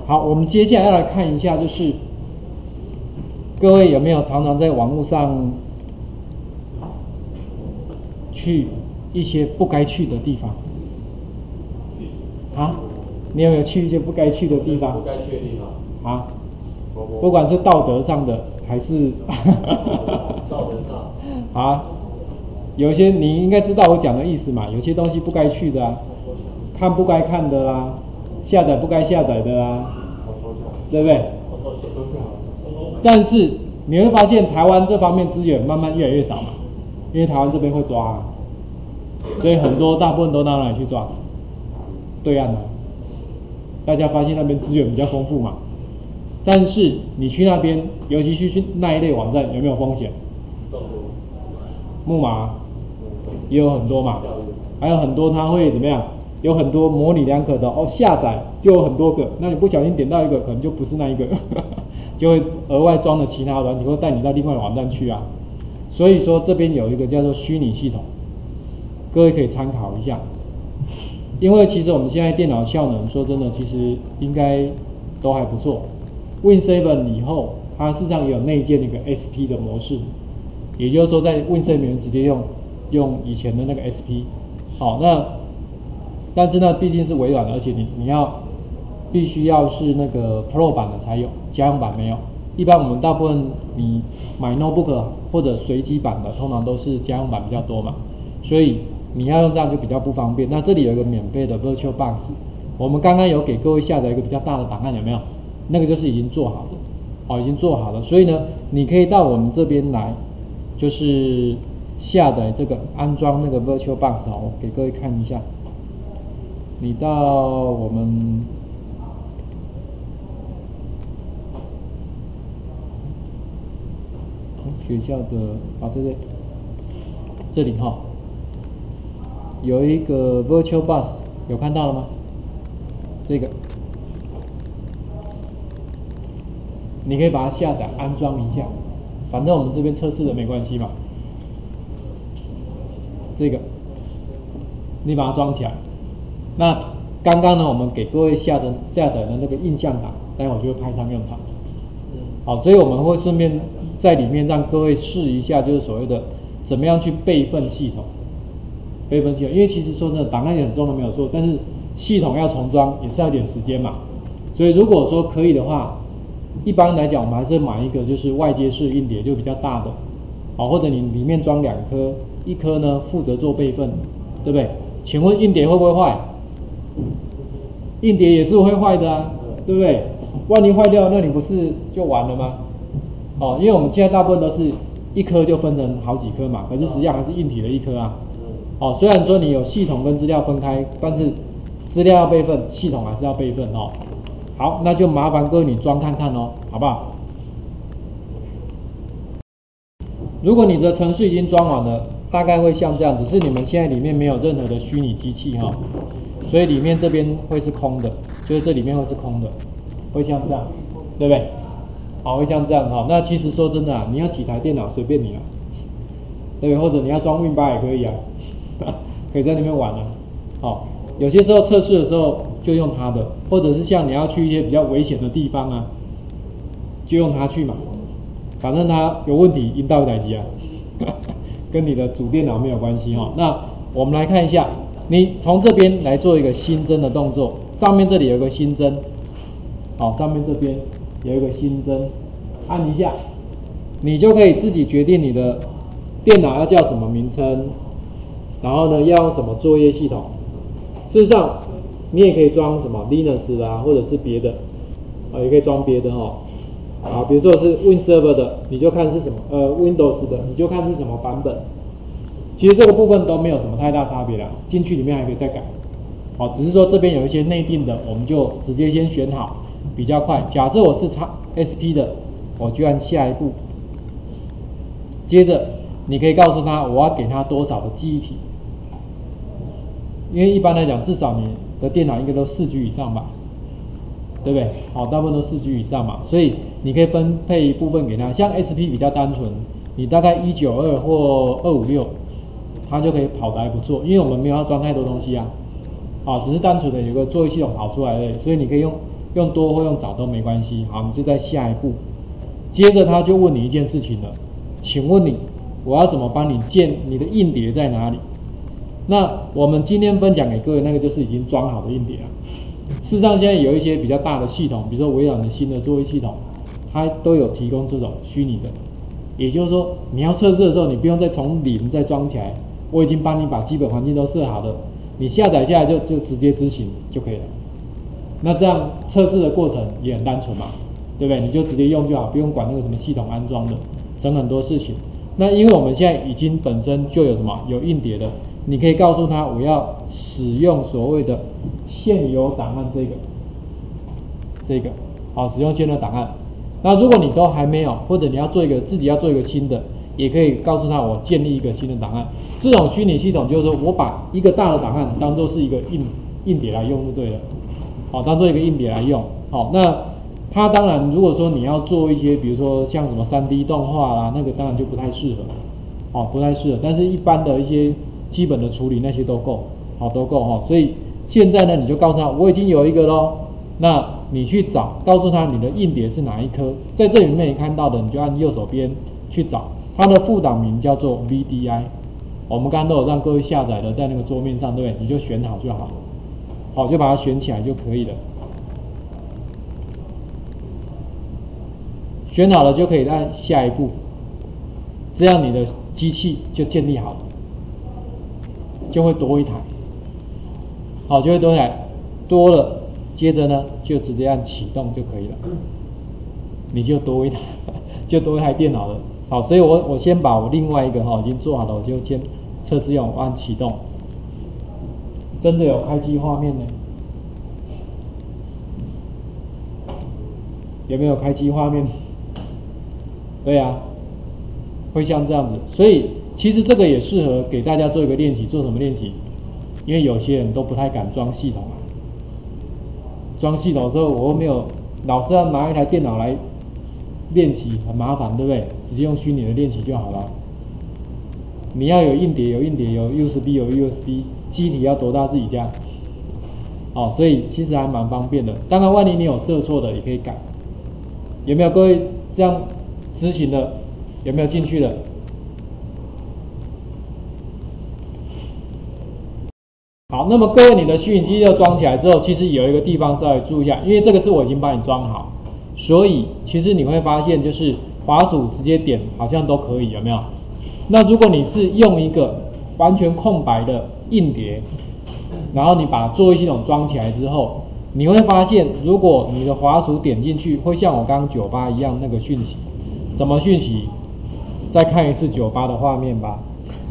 好，我们接下来要来看一下，就是各位有没有常常在网络上去一些不该去的地方？啊？你有没有去一些不该去的地方？ 不该去的地方。 啊？不管是道德上的还是道德上。 啊，有些你应该知道我讲的意思嘛，有些东西不该去的啊，看不该看的啦，下载不该下载的啦，对不对？但是你会发现台湾这方面资源慢慢越来越少嘛，因为台湾这边会抓啊，所以大部分都到哪里去抓？对岸啊，大家发现那边资源比较丰富嘛。但是你去那边，尤其去那一类网站，有没有风险？木马也有很多嘛，还有很多它会怎么样？有很多模棱两可的哦，下载就有很多个，那你不小心点到一个，可能就不是那一个，就会额外装了其他软体，或带你到另外的网站去啊。所以说这边有一个叫做虚拟系统，各位可以参考一下。因为其实我们现在电脑效能，说真的，其实应该都还不错。Win7 以后，它事实上也有内建一个 SP 的模式，也就是说在 Win7 里面直接用以前的那个 SP。好，但是呢，毕竟是微软的，而且你必须要是那个 Pro 版的才有，家用版没有。一般我们大部分你买 Notebook 或者随机版的，通常都是家用版比较多嘛，所以你要用这样就比较不方便。那这里有一个免费的 VirtualBox， 我们刚刚有给各位下载一个比较大的档案，有没有？那个就是已经做好的，已经做好了。所以呢，你可以到我们这边来，就是下载这个安装那个 VirtualBox 我给各位看一下。你到我们学校的这里有一个 VirtualBox， 有看到了吗？这个你可以把它下载安装一下，反正我们这边测试的没关系嘛。这个你把它装起来。那刚刚呢，我们给各位下载的那个印象档，待会就会派上用场。好，所以我们会顺便在里面让各位试一下，就是所谓的怎么样去备份系统。备份系统，因为其实说真的，档案也很重的没有错，但是系统要重装也是要点时间嘛。所以如果说可以的话，一般来讲我们还是买一个就是外接式硬碟，就比较大的，或者你里面装2颗，一颗呢负责做备份，对不对？请问硬碟会不会坏？硬碟也是会坏的啊，对不对？万一坏掉，那你不是就完了吗？因为我们现在大部分都是一颗就分成好几颗嘛，可是实际上还是硬体的一颗啊。虽然说你有系统跟资料分开，但是资料要备份，系统还是要备份哦。好，那就麻烦各位你装看看哦，好不好？如果你的程序已经装完了，大概会像这样，只是你们现在里面没有任何的虚拟机器所以里面这边会是空的，就是这里面会是空的，会像这样，对不对？好，会像这样那其实说真的你要几台电脑随便你对不对？或者你要装 Win8 也可以可以在里面玩有些时候测试的时候就用它的，或者是像你要去一些比较危险的地方就用它去嘛，反正它有问题引到一台机跟你的主电脑没有关系那我们来看一下，你从这边来做一个新增的动作，上面这里有个新增，上面这边有一个新增，按一下，你就可以自己决定你的电脑要叫什么名称，然后呢要用什么作业系统。事实上，你也可以装什么 Linux 或者是别的，也可以装别的比如说是 Win Server 的，你就看是什么Windows 的，你就看是什么版本。其实这个部分都没有什么太大差别啦，进去里面还可以再改。只是说这边有一些内定的，我们就直接先选好，比较快。假设我是SP 的，我就按下一步。接着你可以告诉他我要给他多少的记忆体。因为一般来讲，至少你的电脑应该都4G 以上吧，对不对？大部分都4G 以上嘛，所以你可以分配一部分给他。像 SP 比较单纯，你大概192或256，它就可以跑得还不错。因为我们没有要装太多东西只是单纯的有个作业系统跑出来而已，所以你可以用用多或用早都没关系。好，你就在下一步，接着他就问你一件事情了，请问你，我要怎么帮你建你的硬碟在哪里？那我们今天分享给各位那个就是已经装好的硬碟了。事实上，现在有一些比较大的系统，比如说微软的新的作业系统，它都有提供这种虚拟的。也就是说，你要测试的时候，你不用再从零再装起来，我已经帮你把基本环境都设好了，你下载下来就直接执行就可以了。那这样测试的过程也很单纯嘛，对不对？你就直接用就好，不用管那个什么系统安装的，省很多事情。那因为我们现在已经本身就有什么有硬碟的，你可以告诉他我要使用所谓的现有档案这个，好，使用现有档案。那如果你都还没有，或者你要做自己要做一个新的，也可以告诉他我建立一个新的档案。这种虚拟系统就是说我把一个大的档案当做是一个硬碟来用就对了，好，当做一个硬碟来用。好，那它当然如果说你要做一些比如说像什么 3D 动画啦，那个当然就不太适合，好，不太适合。但是一般的一些基本的处理那些都够，好，都够哈。所以现在呢，你就告诉他我已经有一个咯，那你去找，告诉他你的硬碟是哪一颗，在这里面你看到的，你就按右手边去找，它的副档名叫做 VDI， 我们刚刚都有让各位下载的，在那个桌面上，对不对？你就选好就好，好，就把它选起来就可以了。选好了就可以按下一步，这样你的机器就建立好了，就会多一台，好，就会多一台，多了。接着呢，就直接按启动就可以了，你就多一台，就多一台电脑了。好，所以我先把我另外一个已经做好了，我就先测试用，我按启动，真的有开机画面呢？有没有开机画面？对啊，会像这样子。所以其实这个也适合给大家做一个练习，做什么练习？因为有些人都不太敢装系统啊。装系统之后，我又没有老是要拿一台电脑来练习，很麻烦，对不对？直接用虚拟的练习就好了。你要有硬碟，有 USB， 有 USB， 机体要多大自己加。好，所以其实还蛮方便的。当然，万一你有设错的，也可以改。有没有各位这样执行的？有没有进去的？好，那么各位，你的虚拟机就装起来之后，其实有一个地方稍微注意一下，因为这个是我已经帮你装好，所以其实你会发现，就是滑鼠直接点好像都可以，有没有？那如果你是用一个完全空白的硬碟，然后你把作业系统装起来之后，你会发现，如果你的滑鼠点进去，会像我刚刚98一样那个讯息，什么讯息？再看一次98的画面吧。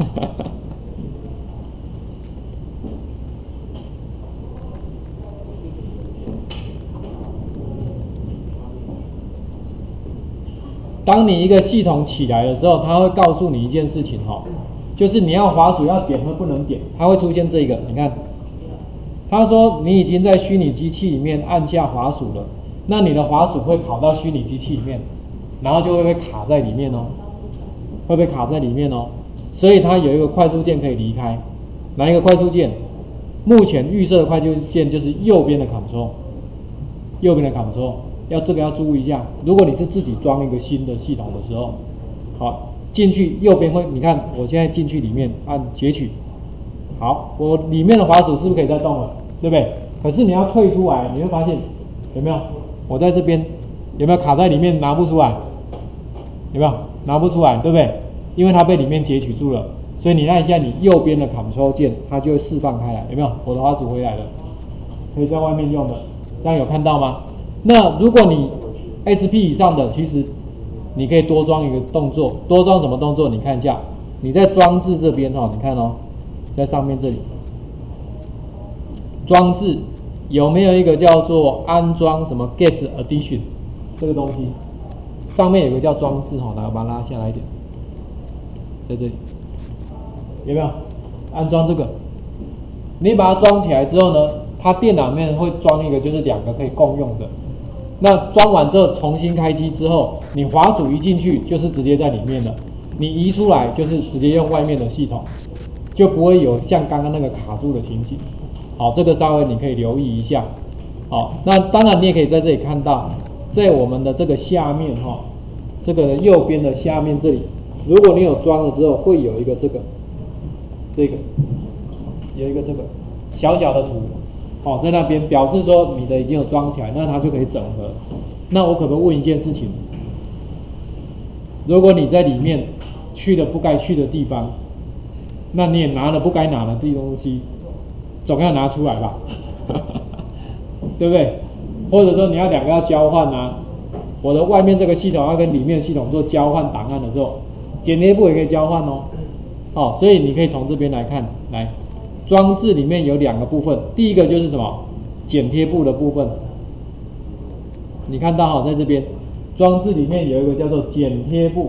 当你一个系统起来的时候，它会告诉你一件事情就是你要滑鼠要点或不能点，它会出现这个，你看，他说你已经在虚拟机器里面按下滑鼠了，那你的滑鼠会跑到虚拟机器里面，然后就会被卡在里面会被卡在里面所以它有一个快速键可以离开，哪一个快速键？目前预设的快速键就是右边的 Ctrl， 右边的 Ctrl。这个要注意一下，如果你是自己装一个新的系统的时候，好，进去右边会，你看我现在进去里面按截取，好，我里面的滑鼠是不是可以再动了，对不对？可是你要退出来，你会发现有没有？我在这边有没有卡在里面拿不出来？有没有拿不出来，对不对？因为它被里面截取住了，所以你按一下你右边的 Ctrl 键，它就会释放开来，有没有？我的滑鼠回来了，可以在外面用的，这样有看到吗？那如果你 SP 以上的，其实你可以多装一个动作，多装什么动作？你看一下，你在装置这边你看在上面这里，装置有没有一个叫做安装什么 Guest Addition 这个东西？上面有个叫装置来，我把它拉下来一点，在这里有没有？安装这个，你把它装起来之后呢，它电脑里面会装一个，就是2个可以共用的。那装完之后重新开机之后，你滑鼠一进去就是直接在里面了，你移出来就是直接用外面的系统，就不会有像刚刚那个卡住的情形。好，这个稍微你可以留意一下。 好，那当然你也可以在这里看到，在我们的这个下面哈，这个右边的下面这里，如果你有装了之后，会有一个这个有一个这个小小的图，哦，在那边表示说你的已经有装起来，那它就可以整合。那我可不可以问一件事情？如果你在里面去了不该去的地方，那你也拿了不该拿的东西，总要拿出来吧，对不对？或者说你要两个要交换啊，我的外面这个系统要跟里面的系统做交换档案的时候，剪贴簿也可以交换哦。哦，所以你可以从这边来看，来，装置里面有两个部分，第一个就是什么？剪贴簿的部分。你看到哈，在这边装置里面有一个叫做剪贴簿，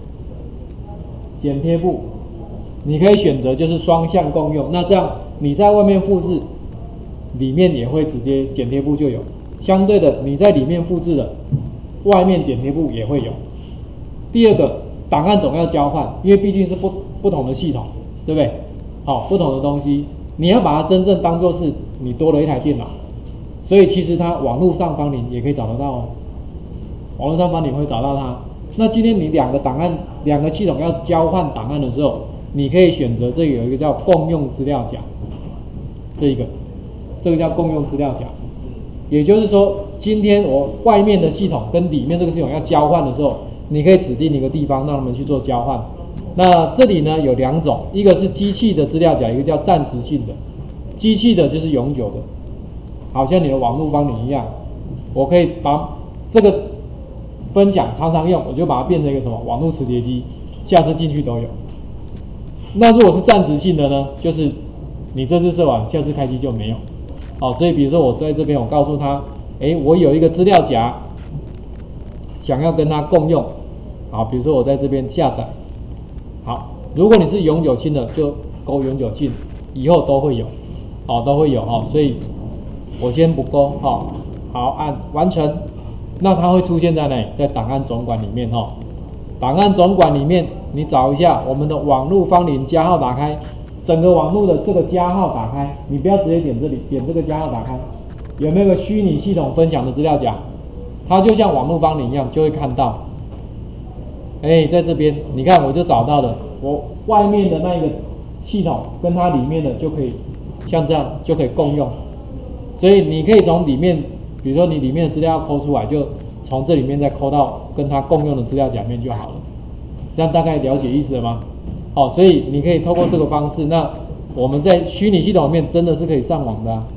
剪贴簿，你可以选择就是双向共用，那这样你在外面复制，里面也会直接剪贴簿就有。相对的，你在里面复制了，外面剪贴簿也会有。第二个，档案总要交换，因为毕竟是不同的系统，对不对？好，不同的东西，你要把它真正当作是你多了一台电脑。所以其实它网络上方你也可以找得到哦，网络上方你会找到它。那今天你两个系统要交换档案的时候，你可以选择这里有一个叫共用资料夹，这个叫共用资料夹。也就是说，今天我外面的系统跟里面这个系统要交换的时候，你可以指定一个地方让他们去做交换。那这里呢有两种，一个是机器的资料夹，一个叫暂时性的。机器的就是永久的。好像你的网络帮你一样，我可以把这个分享常常用，我就把它变成一个什么网络磁碟机，下次进去都有。那如果是暂时性的呢，就是你这次设完，下次开机就没有。好，所以比如说我在这边，我告诉他，我有一个资料夹，想要跟他共用。好，比如说我在这边下载。好，如果你是永久性的，就勾永久性，以后都会有，好，都会有哈，所以。我先不勾，好，按完成，那它会出现在哪里？在档案总管里面哈。档案总管里面，你找一下我们的网络芳邻加号打开，整个网络的这个加号打开，你不要直接点这里，点这个加号打开，有没有个虚拟系统分享的资料夹？它就像网络芳邻一样，就会看到。在这边，你看我就找到了，我外面的那一个系统跟它里面的就可以像这样就可以共用。所以你可以从里面，比如说你里面的资料要抠出来，就从这里面再抠到跟它共用的资料夹面就好了。这样大概了解意思了吗？好，所以你可以透过这个方式，那我们在虚拟系统里面真的是可以上网的啊。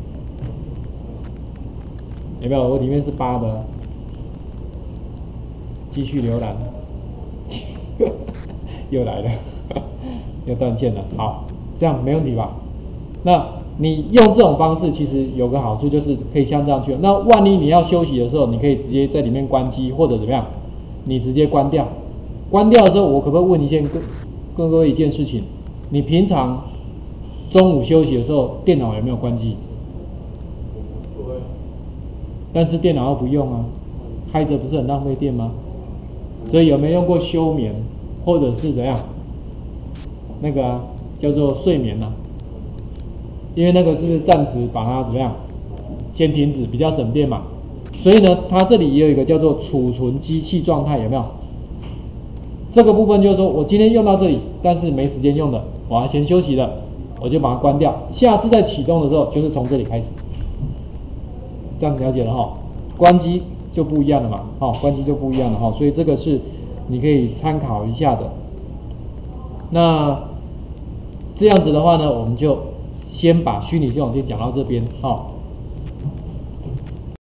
有没有？我里面是8的，继续浏览，又来了，又断线了。好，这样没问题吧？那你用这种方式，其实有个好处就是可以像这样去。那万一你要休息的时候，你可以直接在里面关机，或者怎么样，你直接关掉。关掉的时候，我可不可以问各位一件事情？你平常中午休息的时候，电脑有没有关机？ 不会。 但是电脑又不用啊，开着不是很浪费电吗？所以有没有用过休眠，或者是怎样？那个叫做睡眠啊。因为那个是暂时把它怎么样，先停止，比较省电嘛。所以呢，它这里也有一个叫做储存机器状态，有没有？这个部分就是说我今天用到这里，但是没时间用的，我要先休息了，我就把它关掉。下次再启动的时候，就是从这里开始。这样了解了哈，关机就不一样了嘛，关机就不一样了哈。所以这个是你可以参考一下的。那这样子的话呢，我们就先把虚拟系统先讲到这边，